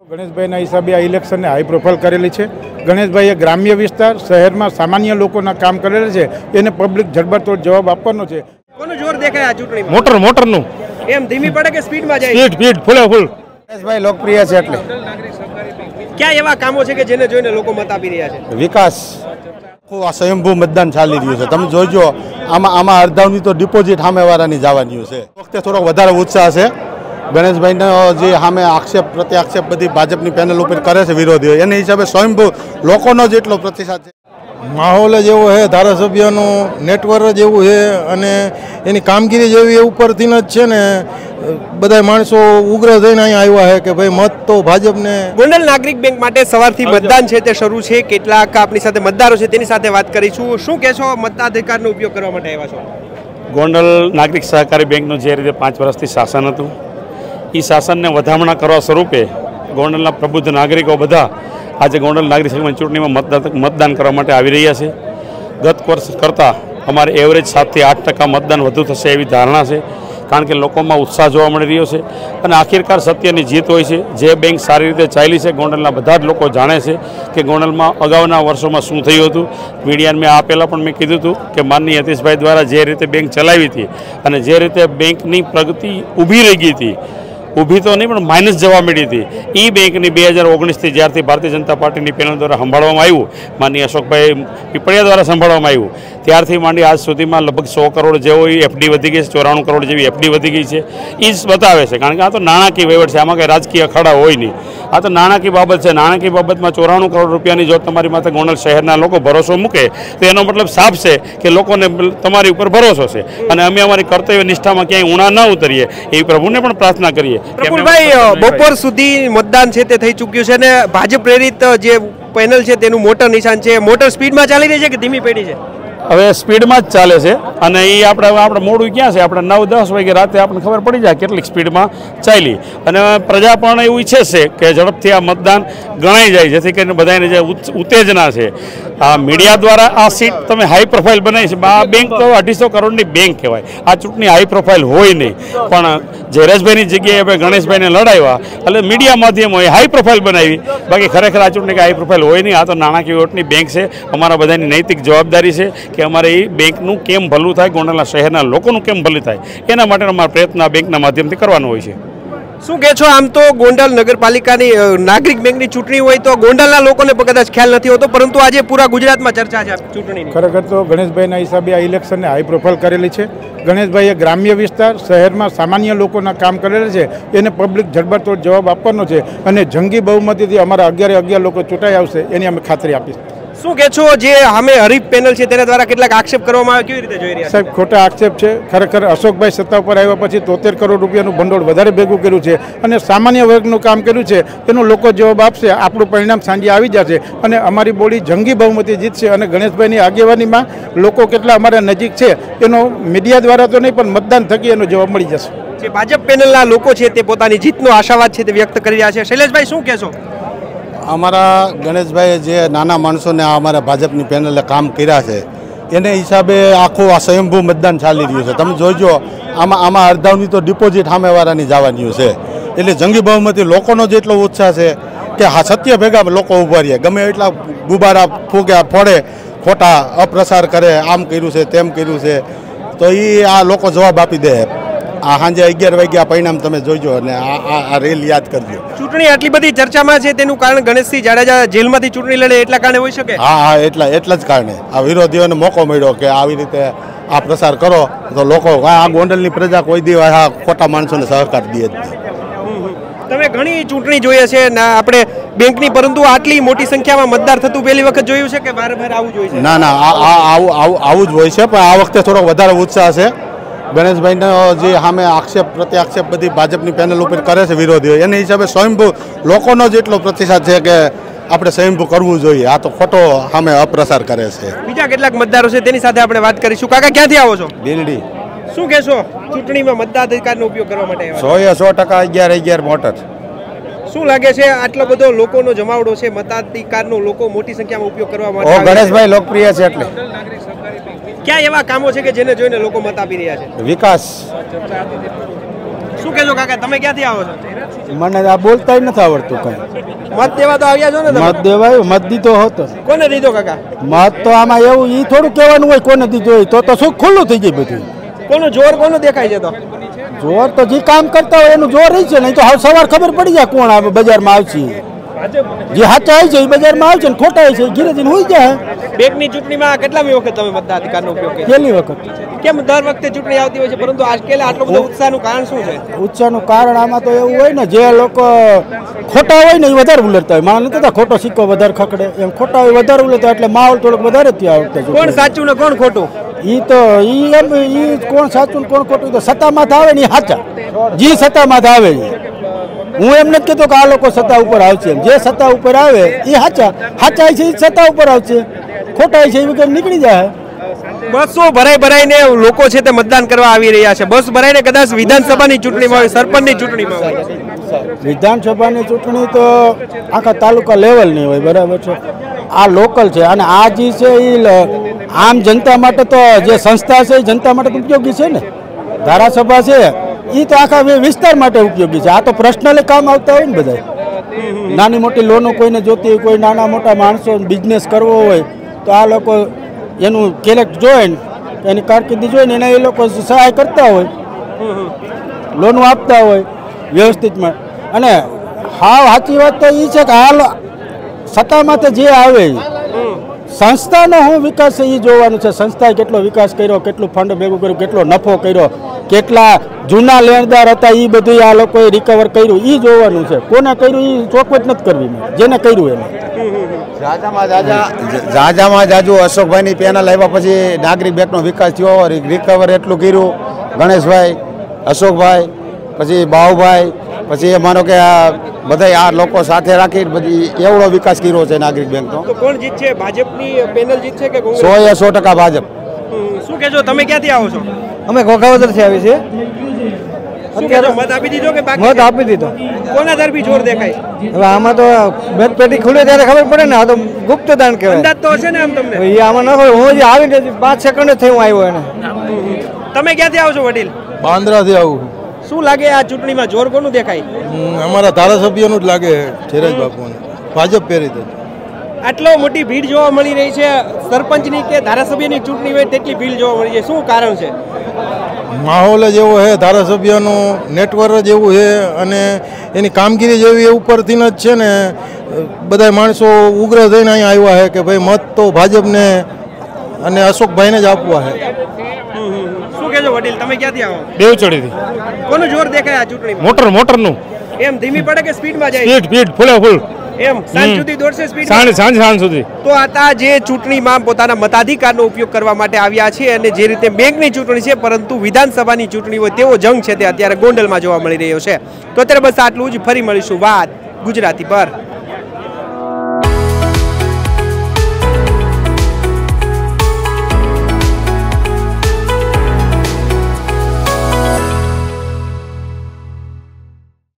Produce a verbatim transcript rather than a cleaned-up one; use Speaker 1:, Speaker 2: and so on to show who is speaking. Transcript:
Speaker 1: ગણેશભાઈના હિસાબે આ ઇલેક્શનને high profile કરેલી છે। ગણેશભાઈએ ગ્રામ્ય વિસ્તાર શહેરમાં સામાન્ય લોકોના કામ કરેલા છે, એને પબ્લિક જડબાતોડ જવાબ આપવાનો છે।
Speaker 2: કોનું જોર દેખાય આ ચૂંટણીમાં?
Speaker 1: મોટર મોટરનું
Speaker 2: એમ ધીમી પડે કે સ્પીડમાં જાય?
Speaker 1: સ્પીડ સ્પીડ ફૂલે ફૂલ। ગણેશભાઈ લોકપ્રિય છે એટલે
Speaker 2: ક્યાં એવા કામો છે કે જેને જોઈને લોકો મત આપી રહ્યા છે?
Speaker 1: વિકાસ
Speaker 3: આ સ્વયંભૂ મતદાન ચાલી રહ્યું છે, તમે જોજો આમાં આમાં અડધાની તો ડિપોઝિટ સામેવાળાની જવાની છે। વખતે થોડોક વધારે ઉત્સાહ છે। ગણેશભાઈનો જે સામે આક્ષેપ પ્રતિ આક્ષેપ બધી ભાજપની પેનલ ઉપર કરે છે વિરોધીઓ, એને હિસાબે સ્વયંભૂ લોકોનો જ એટલો પ્રતિસાદ છે।
Speaker 1: માહોલ જ એવો છે, ધારાસભ્યનું નેટવર્ક જ એવું છે અને એની કામગીરી જેવી એ ઉપરથી જ છે ને બધા માણસો ઉગ્ર થઈને અહીંયા આવ્યા છે કે ભાઈ મત તો ભાજપને।
Speaker 2: ગોંડલ નાગરિક બેંક માટે સવારથી મતદાન છે તે શરૂ છે। કેટલાક આપણી સાથે મતદારો છે તેની સાથે વાત કરીશું। શું કહેશો, મતાધિકારનો ઉપયોગ કરવા માટે આવ્યા છો?
Speaker 4: ગોંડલ નાગરિક સહકારી બેંકનું જે રીતે પાંચ વર્ષથી શાસન હતું, એ શાસનને વધામણા કરવા સ્વરૂપે ગોંડલના પ્રબુદ્ધ નાગરિકો બધા આજે ગોંડલ નાગરિક સભાની ચૂંટણીમાં મતદાન મતદાન કરવા માટે આવી રહ્યા છે। ગત વર્ષ કરતાં અમારે એવરેજ સાતથી આઠ ટકા મતદાન વધુ થશે એવી ધારણા છે, કારણ કે લોકોમાં ઉત્સાહ જોવા મળી રહ્યો છે અને આખિરકાર સત્યની જીત હોય છે। જે બેંક સારી રીતે ચાલી છે, ગોંડલના બધા જ લોકો જાણે છે કે ગોંડલમાં અગાઉના વર્ષોમાં શું થયું હતું। મીડિયાને મેં આ પહેલાં પણ મેં કીધું હતું કે માનનીય યતીશભાઈ દ્વારા જે રીતે બેંક ચલાવી હતી અને જે રીતે બેંકની પ્રગતિ ઊભી રહી ગઈ હતી, ઊભી તો નહીં પણ માઇનસ જવા મળી હતી, એ બેંકની બે હજાર ઓગણીસથી જ્યારથી ભારતીય જનતા પાર્ટીની પેનલ દ્વારા સંભાળવામાં આવ્યું, માનનીય અશોકભાઈ પીપળિયા દ્વારા સંભાળવામાં આવ્યું, ત્યારથી માંડી આજ સુધીમાં લગભગ સો કરોડ જેવો એફડી વધી ગઈ છે, ચોરાણું કરોડ જેવી એફડી વધી ગઈ છે। એ જ બતાવે છે, કારણ કે આ તો નાણાકીય વહીવટ છે, આમાં કંઈ રાજકીય અખાડા હોય નહીં, આ તો નાણાકીય બાબત છે। નાણાકીય બાબતમાં ચોરાણું કરોડ રૂપિયાની જો તમારી માથે ગોંડલ શહેરના લોકો ભરોસો મૂકે તો એનો મતલબ સાફ છે કે લોકોને તમારી ઉપર ભરોસો છે અને અમે અમારી કર્તવ્ય નિષ્ઠામાં ક્યાંય ઉણા ન ઉતરીએ એવી પ્રભુને પણ પ્રાર્થના કરીએ।
Speaker 2: પ્રફુલભાઈ, બપોર સુધી મતદાન છે તે થઈ ચૂક્યું છે અને ભાજપ પ્રેરિત જે પેનલ છે તેનું મોટર નિશાન છે, મોટર સ્પીડમાં ચાલી રહી છે કે ધીમી પડી છે?
Speaker 4: હવે સ્પીડમાં જ ચાલે છે અને એ આપણે આપણે મોડું ક્યાં છે, આપણે નવ દસ વાગે રાતે આપણને ખબર પડી જાય કેટલીક સ્પીડમાં ચાલી, અને પ્રજા પણ એવું ઈચ્છે છે કે ઝડપથી આ મતદાન ગણાઈ જાય, જેથી કરીને બધાને જે ઉત્તેજના છે। આ મીડિયા દ્વારા આ સીટ તમે હાઈ પ્રોફાઇલ બનાવી છે, આ બેંક તો અઢીસો કરોડની બેંક કહેવાય, આ ચૂંટણી હાઈ પ્રોફાઇલ હોય નહીં, પણ જયરાજભાઈની જગ્યાએ આપણે ગણેશભાઈને લડાવ્યા એટલે મીડિયા માધ્યમોએ હાઈ પ્રોફાઇલ બનાવી, બાકી ખરેખર આ ચૂંટણી હાઈ પ્રોફાઇલ હોય નહીં, આ તો નાણાકીય વોટની બેંક છે। અમારા બધાની નૈતિક જવાબદારી છે કે અમારે એ બેંકનું કેમ ભલું થાય, ગોંડલના શહેરના લોકોનું કેમ ભલું થાય, એના માટે અમારા પ્રયત્ન આ બેંકના માધ્યમથી કરવાનો હોય છે।
Speaker 2: શું કહે છો, આમ તો ગોંડલ નગરપાલિકાની નાગરિક બેંકની ચૂંટણી હોય તો ગોંડલના લોકોને કદાચ ખ્યાલ નથી હોતો, પરંતુ આજે પૂરા ગુજરાતમાં ચર્ચા છે ચૂંટણીની।
Speaker 1: ખરેખર તો ગણેશભાઈના હિસાબે આ ઇલેક્શનને હાઈ પ્રોફાઇલ કરેલી છે। ગણેશભાઈએ ગ્રામ્ય વિસ્તાર શહેરમાં સામાન્ય લોકોના કામ કરેલા છે, એને પબ્લિક જડબાતોડ જવાબ આપવાનો છે અને જંગી બહુમતીથી અમારા અગિયારે અગિયાર લોકો ચૂંટાઈ આવશે એની અમે ખાતરી આપીશ।
Speaker 2: શું કહે છો, જે અમે હરીફ પેનલ છે તેના દ્વારા કેટલાક આક્ષેપ કરવામાં આવે, કેવી રીતે જોઈ રહ્યા?
Speaker 1: સાહેબ, ખોટા આક્ષેપ છે। ખરેખર અશોકભાઈ સત્તા ઉપર આવ્યા પછી તોતેર કરોડ રૂપિયાનું ભંડોળ વધારે ભેગું કર્યું છે અને સામાન્ય વર્ગનું કામ કર્યું છે, એનો લોકો જવાબ આપશે। આપણું પરિણામ સાંજે આવી જશે અને અમારી બોડી જંગી બહુમતી જીતશે અને ગણેશભાઈની આગેવાનીમાં લોકો કેટલા અમારા નજીક છે એનો મીડિયા દ્વારા તો નહીં પણ મતદાન થકી એનો જવાબ મળી જશે।
Speaker 2: જે ભાજપ પેનલના લોકો છે તે પોતાની જીતનો આશાવાદ છે તે વ્યક્ત કરી રહ્યા છે। શૈલેષભાઈ, શું કહેશો?
Speaker 3: અમારા ગણેશભાઈએ જે નાના માણસોને અમારા ભાજપની પેનલે કામ કર્યા છે, એને હિસાબે આખું આ સ્વયંભૂ મતદાન ચાલી રહ્યું છે, તમે જોજો આમાં આમાં અડધાની તો ડિપોઝિટ સામેવાળાની જવાની છે। એટલે જંગી બહુમતી લોકોનો જ એટલો ઉત્સાહ છે કે હા સત્ય ભેગા લોકો ઉભા રહીએ, ગમે એટલા ગુબારા ફૂગ્યા ફોડે, ખોટા અપ્રસાર કરે, આમ કર્યું છે તેમ કર્યું છે, તો એ આ લોકો જવાબ આપી દે। આ સાંજે અગિયાર વાગ્યા પરિણામ તમે જોઈજો અને આ આ રેલ યાદ કરજો।
Speaker 2: ચૂંટણી આટલી બધી ચર્ચામાં છે તેનું કારણ ગણેશસિંહ જાડેજા જેલમાંથી ચૂંટણી લડે એટલા કારણે હોઈ શકે?
Speaker 3: હા હા એટલા એટલા જ કારણે આ વિરોધીઓને મોકો મળ્યો કે આવી રીતે આ પ્રસાર કરો તો લોકો આ ગોંડલની પ્રજા કોઈ દિવસ આ ખોટા માણસોને સહકાર દે જ નહીં।
Speaker 2: તમે ઘણી ચૂંટણી જોઈએ છે આપણે બેંકની, પરંતુ આટલી મોટી સંખ્યામાં મતદાર થતું પહેલી વખત જોયું છે કે બાર બાર આવું જોઈએ છે?
Speaker 3: ના ના, આવું આવું જ હોય છે, પણ આ વખતે થોડોક વધારે ઉત્સાહ છે। ગણેશભાઈનો જે સામે આક્ષેપ પ્રતિ આક્ષેપ બધી ભાજપની પેનલ ઉપર કરે છે વિરોધીઓ, એને હિસાબે સ્વયંભૂ લોકોનો જ એટલો પ્રતિસાદ છે કે આપણે સ્વયંભૂ કરવું જોઈએ, આ તો ખોટો સામે અપ્રસાર કરે છે।
Speaker 2: બીજા કેટલાક મતદારો છે તેની સાથે આપણે વાત કરીશું। કાકા, ક્યાંથી આવો છો?
Speaker 3: બેલડી।
Speaker 2: શું કહેશો, ચૂંટણીમાં મતદાધિકારનો ઉપયોગ કરવા માટે આવ્યા?
Speaker 1: સો એ સો ટકા અગિયાર અગિયાર મોટર।
Speaker 2: શું લાગે છે, આટલો બધો લોકોનો જમાવડો છે, મતાધિકારનો લોકો મોટી સંખ્યામાં ઉપયોગ કરવા માટે?
Speaker 1: ગણેશભાઈ લોકપ્રિય છે એટલે
Speaker 2: ક્યાં એવા કામો છે કે જેને જોઈને લોકો મત આપી રહ્યા છે?
Speaker 1: વિકાસ
Speaker 2: શું કહેજો કાકા, તમે ક્યાંથી આવો છો?
Speaker 3: મને આ બોલતા નથી આવડતું કઈ.
Speaker 2: મત દેવા તો આવ્યા છો ને તમે?
Speaker 3: મત દેવાય, મત દીધો હતો.
Speaker 2: કોને દીધો કાકા?
Speaker 3: મત તો આમાં એવું ઈ થોડું કહેવાનું હોય કોને દીધો હોય, તો તો શું ખુલ્લું થઈ ગયું બધું.
Speaker 2: કોનું જોર કોનું દેખાય છે? તો
Speaker 3: જોર તો જે કામ કરતા હોય એનું જોર રહી છે, નહીં તો હવે સવાર ખબર પડી જાય કોણ આવે બજારમાં આવશે. જે સાચા આવી છે એ બજારમાં આવશે ને ખોટા આવી છે ઘીરે જઈને હોઈ જાય.
Speaker 2: બેંકની ચૂંટણીમાં કેટલામી વખત તમે મતદાધિકારનો ઉપયોગ કર્યો?
Speaker 3: પહેલી વખત.
Speaker 2: કેમ દર વખતે ચૂંટણી આવતી હોય છે પરંતુ આજકાલ આટલો બધો ઉત્સાહનું કારણ શું છે?
Speaker 3: ઉત્સાહનું કારણ આમાં તો એવું હોય ને, જે લોકો ખોટા હોય ને એ વધારે ઉલરતા હોય. માણસ નથી ખોટો સિક્કો વધારે ખકડે, એમ ખોટા હોય વધારે ઉલરતા એટલે માહોલ થોડોક વધારે થયો આ વખતે.
Speaker 2: કોણ સાચું ને કોણ ખોટું?
Speaker 3: ઈ તો ઈ એમ ઈ કોણ સાચું ને કોણ ખોટું તો સત્તામાં આવે ને એ સાચા. જે સત્તામાં આવે એ. હું એમ નથી કહેતો કે આ લોકો સત્તા ઉપર આવશે. જે સત્તા ઉપર આવે એ સાચા. સાચા છે એ સત્તા ઉપર આવશે, ખોટા છે એ વગર નીકળી જાય.
Speaker 2: બસો ભરાઈ ભરાઈને લોકો છે તે મતદાન કરવા આવી રહ્યા છે. બસ ભરાઈને કદાચ વિધાનસભાની ચૂંટણીમાં હોય, સરપંચની ચૂંટણીમાં હોય.
Speaker 3: વિધાનસભાની ચૂંટણી તો આખા તાલુકા લેવલની હોય, બરાબર છે. આ લોકલ છે અને આ જે છે એ આમ જનતા માટે તો જે સંસ્થા છે એ જનતા માટે ઉપયોગી છે ને. ધારાસભા છે એ તો આખા વિસ્તાર માટે ઉપયોગી છે. આ તો પર્સનલી કામ આવતા હોય ને બધા. નાની મોટી લોનો કોઈને જોતી હોય, કોઈ નાના મોટા માણસો બિઝનેસ કરવો હોય તો આ લોકો એનું કેરેક્ટ જોઈને, એની કારકિર્દી જોઈને એને એ લોકો સહાય કરતા હોય, લોન આપતા હોય વ્યવસ્થિતમાં. અને હાવ સાચી વાત તો એ છે કે હાલ સત્તામાં જે આવે સંસ્થાનો શું વિકાસ છે એ જોવાનું છે. સંસ્થાએ કેટલો વિકાસ કર્યો, કેટલું ફંડ ભેગું કર્યું, કેટલો નફો કર્યો, કેટલા જૂના લેણદાર હતા એ બધું આ લોકોએ રિકવર કર્યું એ જોવાનું છે. કોને કર્યું એ ચોખવટ નથી કરવી, જેને કર્યું એને.
Speaker 5: જાજામાં જાજુ અશોકભાઈની પેનલ આવ્યા પછી નાગરિક બેંકનો વિકાસ થયો, રિકવર એટલું કર્યું. ગણેશભાઈ, અશોકભાઈ, પછી બાહુભાઈ, પછી એ માનો કે આ બધા આ લોકો સાથે રાખી બધી એવડો વિકાસ કર્યો છે નાગરિક બેંકનો.
Speaker 2: તો કોણ જીતશે? ભાજપની પેનલ જીતશે કે કોંગ્રેસ?
Speaker 5: સો એ સો ટકા ભાજપ.
Speaker 2: શું કહેજો, તમે ક્યાંથી આવો છો?
Speaker 6: અમે ઘોઘાવદરથી આવી છીએ.
Speaker 2: શું કહેજો, મત આપી દીધો કે બાકી?
Speaker 6: મત આપી દીધો.
Speaker 2: કોના તરફી જોર દેખાય?
Speaker 6: હવે આમાં તો મતપેટી ખુલે ત્યારે ખબર પડે ને. આ તો ગુપ્તદાન કહેવાય.
Speaker 2: અંદાજ તો હશે ને આમ તમને?
Speaker 6: એ આમાં ન હોય. હું જે આવીને પાંચ સેકન્ડ જ થયું આવ્યો એને.
Speaker 2: તમે ક્યાંથી આવો છો વડીલ?
Speaker 3: બાંદ્રાથી આવું.
Speaker 2: શું લાગે આ ચૂંટણીમાં જોર કોનું દેખાય?
Speaker 3: અમારા ધારાસભ્યનું જ લાગે, ધીરજ બાપુને. ભાજપ પ્રેરિત.
Speaker 2: આટલો મોટી ભીડ જોવા મળી રહી છે. સરપંચની કે ધારાસભ્યની ચૂંટણી હોય તેટલી ભીડ જોવા મળી છે. શું કારણ છે?
Speaker 3: માહોલ જ એવો છે, ધારાસભ્યનું નેટવર્ક જ એવું છે અને એની કામગીરી જેવી એ ઉપરથી જ છે ને. બધા માણસો ઉગ્ર થઈને અહીંયા આવ્યા છે કે ભાઈ મત તો ભાજપને અને અશોકભાઈને જ આપવા છે.
Speaker 2: શું કહેજો વડીલ, તમે ક્યાંથી આવો?
Speaker 4: દેવચડીથી.
Speaker 2: કોનું જોર દેખાય આ ચૂંટણીમાં?
Speaker 4: મોટર મોટરનું.
Speaker 2: એમ ધીમી પડે કે સ્પીડમાં જાય?
Speaker 4: સ્પીડ સ્પીડ ફૂલે ફૂલ.
Speaker 2: એમ સાંજ સુધી દોડશે સ્પીડ?
Speaker 4: સાંજ સાંજ સાંજ સુધી.
Speaker 2: તો આતા જે ચૂંટણીમાં પોતાના મતાધિકારનો ઉપયોગ કરવા માટે આવ્યા છે અને જે રીતે બેંકની ચૂંટણી છે પરંતુ વિધાનસભાની ચૂંટણી હોય તેવો જંગ છે તે અત્યારે ગોંડલમાં જોવા મળી રહ્યો છે. તો અત્યારે બસ આટલું જ. ફરી મળીશું વાત ગુજરાતી પર.